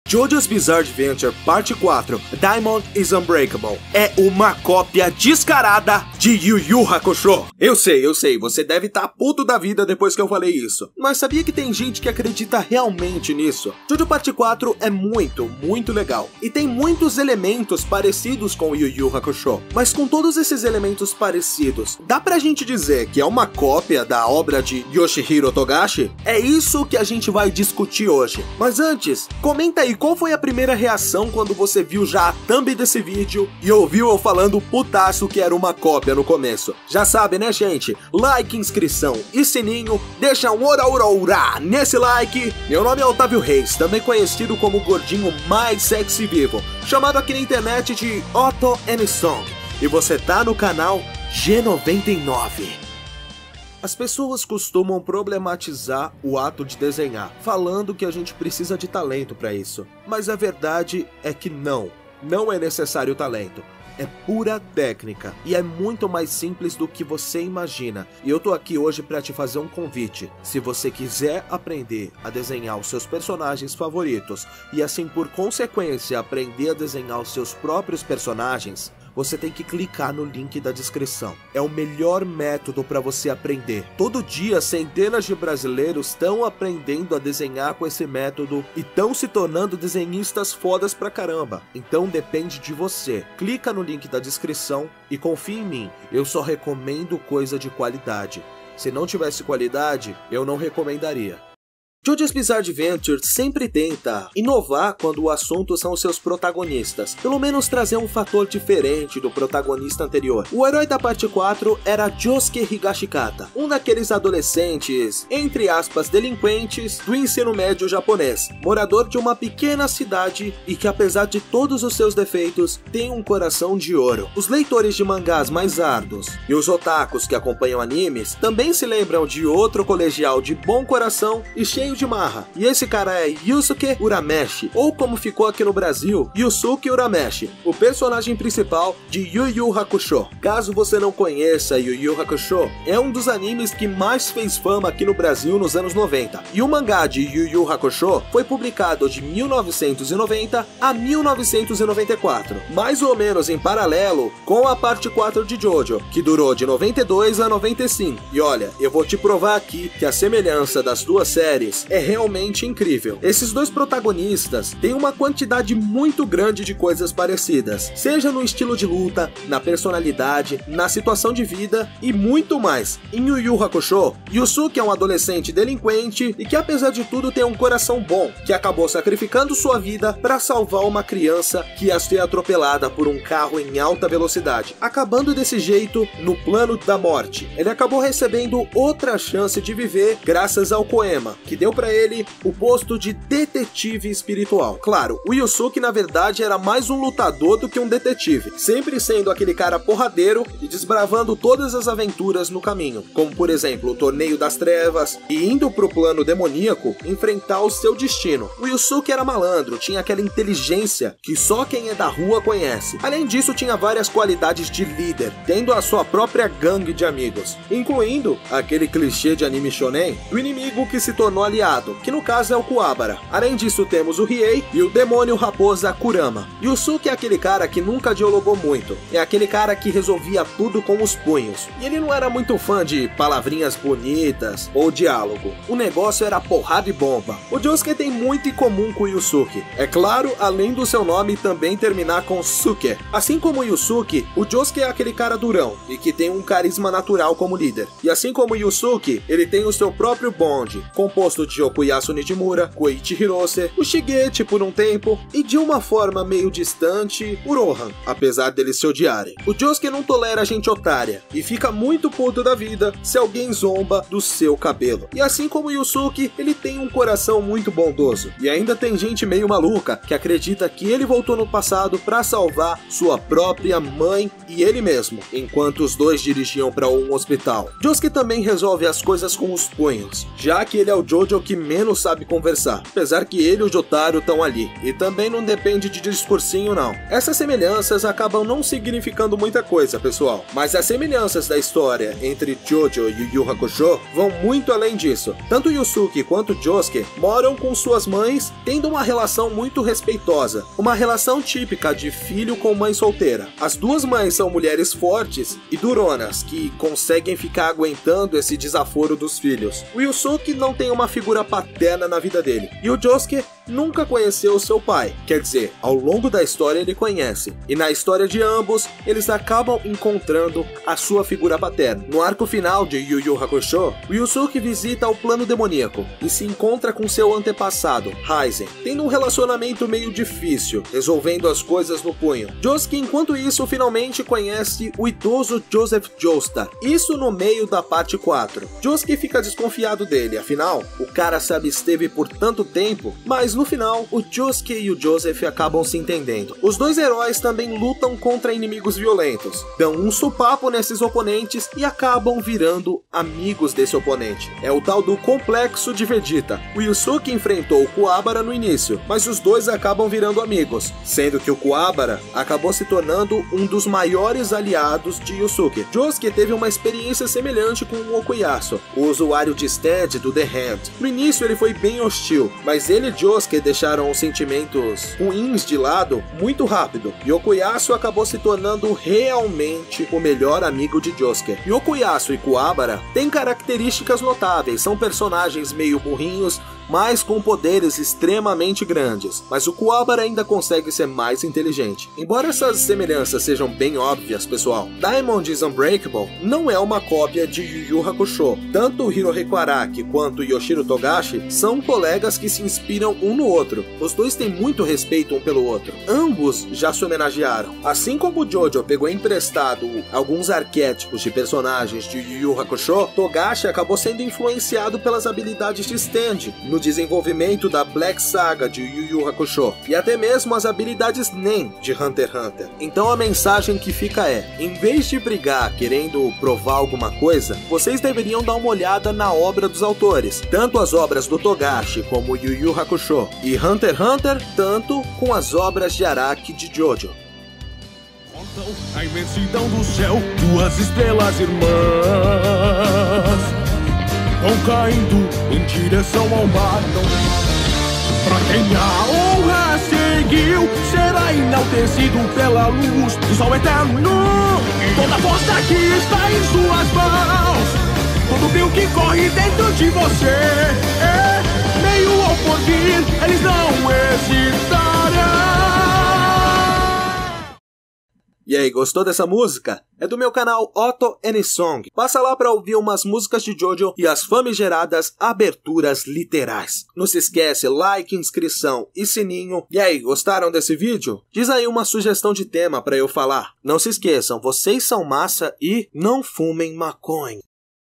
JoJo's Bizarre Adventure Parte 4 Diamond is Unbreakable é uma cópia descarada de Yu Yu Hakusho. Eu sei, você deve estar puto da vida depois que eu falei isso, mas sabia que tem gente que acredita realmente nisso? JoJo Parte 4 é muito legal e tem muitos elementos parecidos com Yu Yu Hakusho, mas com todos esses elementos parecidos, dá pra gente dizer que é uma cópia da obra de Yoshihiro Togashi? É isso que a gente vai discutir hoje. Mas antes, comenta aí qual foi a primeira reação quando você viu já a thumb desse vídeo e ouviu eu falando putaço que era uma cópia no começo. Já sabe, né, gente? Like, inscrição e sininho, deixa um ora nesse like. Meu nome é Otávio Reis, também conhecido como o gordinho mais sexy vivo, chamado aqui na internet de Otto N Song, e você tá no canal G99. As pessoas costumam problematizar o ato de desenhar, falando que a gente precisa de talento para isso. Mas a verdade é que não é necessário talento. É pura técnica e é muito mais simples do que você imagina. E eu tô aqui hoje para te fazer um convite. Se você quiser aprender a desenhar os seus personagens favoritos e assim por consequência aprender a desenhar os seus próprios personagens, você tem que clicar no link da descrição. É o melhor método para você aprender. Todo dia, centenas de brasileiros estão aprendendo a desenhar com esse método e estão se tornando desenhistas fodas pra caramba. Então depende de você. Clica no link da descrição e confia em mim. Eu só recomendo coisa de qualidade. Se não tivesse qualidade, eu não recomendaria. JoJo's Bizarre Adventure sempre tenta inovar quando o assunto são seus protagonistas, pelo menos trazer um fator diferente do protagonista anterior. O herói da parte 4 era Josuke Higashikata, um daqueles adolescentes, entre aspas, delinquentes do ensino médio japonês, morador de uma pequena cidade e que, apesar de todos os seus defeitos, tem um coração de ouro. Os leitores de mangás mais árduos e os otakus que acompanham animes também se lembram de outro colegial de bom coração e cheio de marra, e esse cara é Yusuke Urameshi, ou como ficou aqui no Brasil, Yusuke Urameshi, o personagem principal de Yu Yu Hakusho. Caso você não conheça, Yu Yu Hakusho é um dos animes que mais fez fama aqui no Brasil nos anos 90, e o mangá de Yu Yu Hakusho foi publicado de 1990 a 1994, mais ou menos em paralelo com a parte 4 de JoJo, que durou de 92 a 95, e olha, eu vou te provar aqui que a semelhança das duas séries é realmente incrível. Esses dois protagonistas têm uma quantidade muito grande de coisas parecidas, seja no estilo de luta, na personalidade, na situação de vida e muito mais. Em Yu Yu Hakusho, Yusuke é um adolescente delinquente e que, apesar de tudo, tem um coração bom, que acabou sacrificando sua vida para salvar uma criança que ia ser atropelada por um carro em alta velocidade, acabando desse jeito no plano da morte. Ele acabou recebendo outra chance de viver graças ao Koema, que deu pra ele o posto de detetive espiritual. Claro, o Yusuke na verdade era mais um lutador do que um detetive, sempre sendo aquele cara porradeiro e desbravando todas as aventuras no caminho, como por exemplo o Torneio das Trevas, e indo pro plano demoníaco enfrentar o seu destino. O Yusuke era malandro, tinha aquela inteligência que só quem é da rua conhece. Além disso, tinha várias qualidades de líder, tendo a sua própria gangue de amigos, incluindo aquele clichê de anime shonen do inimigo que se tornou aliado, que no caso é o Kuwabara. Além disso, temos o Riei e o demônio raposa Kurama. Yusuke é aquele cara que nunca dialogou muito, é aquele cara que resolvia tudo com os punhos, e ele não era muito fã de palavrinhas bonitas ou diálogo. O negócio era porrada e bomba. O Josuke tem muito em comum com o Yusuke, é claro, além do seu nome também terminar com Suke. Assim como o Yusuke, o Josuke é aquele cara durão e que tem um carisma natural como líder. E assim como o Yusuke, ele tem o seu próprio bonde, composto de Okuyasu Nijimura, Koichi Hirose, o Shigeti por um tempo e, de uma forma meio distante, o Rohan, apesar deles se odiarem. O Josuke não tolera gente otária e fica muito puto da vida se alguém zomba do seu cabelo. E assim como o Yusuke, ele tem um coração muito bondoso. E ainda tem gente meio maluca que acredita que ele voltou no passado para salvar sua própria mãe e ele mesmo, enquanto os dois dirigiam para um hospital. Josuke também resolve as coisas com os punhos, já que ele é o JoJo o que menos sabe conversar, apesar que ele e o Jotaro estão ali, e também não depende de discursinho não. Essas semelhanças acabam não significando muita coisa, pessoal, mas as semelhanças da história entre Jojo e Yu Yu Hakusho vão muito além disso. Tanto Yusuke quanto Josuke moram com suas mães, tendo uma relação muito respeitosa, uma relação típica de filho com mãe solteira. As duas mães são mulheres fortes e duronas, que conseguem ficar aguentando esse desaforo dos filhos. O Yusuke não tem uma figura paterna na vida dele, e o Josuke nunca conheceu seu pai, quer dizer, ao longo da história ele conhece, e na história de ambos, eles acabam encontrando a sua figura paterna. No arco final de Yu Yu Hakusho, o Yusuke visita o plano demoníaco e se encontra com seu antepassado, Raizen, tendo um relacionamento meio difícil, resolvendo as coisas no punho. Josuke, enquanto isso, finalmente conhece o idoso Joseph Joestar, isso no meio da parte 4. Josuke fica desconfiado dele, afinal, o cara se absteve por tanto tempo, mas no final, o Josuke e o Joseph acabam se entendendo. Os dois heróis também lutam contra inimigos violentos, dão um sopapo nesses oponentes e acabam virando amigos desse oponente. É o tal do complexo de Vegeta. O Yusuke enfrentou o Kuwabara no início, mas os dois acabam virando amigos, sendo que o Kuwabara acabou se tornando um dos maiores aliados de Yusuke. Josuke teve uma experiência semelhante com o Okuyasu, o usuário de stand do The Hand. No início ele foi bem hostil, mas ele e Josuke deixaram os sentimentos ruins de lado muito rápido, e Okuyasu acabou se tornando realmente o melhor amigo de Josuke. E Okuyasu e Kuwabara têm características notáveis, são personagens meio burrinhos, mas com poderes extremamente grandes, mas o Kuwabara ainda consegue ser mais inteligente. Embora essas semelhanças sejam bem óbvias, pessoal, Diamond is Unbreakable não é uma cópia de Yu Yu Hakusho. Tanto Hirohiko Araki quanto Yoshiro Togashi são colegas que se inspiram um no outro. Os dois têm muito respeito um pelo outro. Ambos já se homenagearam. Assim como Jojo pegou emprestado alguns arquétipos de personagens de Yu Yu Hakusho, Togashi acabou sendo influenciado pelas habilidades de stand no desenvolvimento da Black Saga de Yu Yu Hakusho, e até mesmo as habilidades Nen de Hunter x Hunter. Então a mensagem que fica é, em vez de brigar querendo provar alguma coisa, vocês deveriam dar uma olhada na obra dos autores, tanto as obras do Togashi como Yu Yu Hakusho, e Hunter x Hunter, tanto com as obras de Araki de Jojo. A imensidão do céu, duas estrelas irmãs vão caindo em direção ao mar. Pra quem a honra seguiu, será enaltecido pela luz do sol eterno. Toda força que está em suas mãos, todo brilho que corre dentro de você, meio ao porvir, eles não hesitarão. E aí, gostou dessa música? É do meu canal Otto N-Song. Passa lá pra ouvir umas músicas de Jojo e as famigeradas aberturas literais. Não se esquece, like, inscrição e sininho. E aí, gostaram desse vídeo? Diz aí uma sugestão de tema pra eu falar. Não se esqueçam, vocês são massa e não fumem maconha.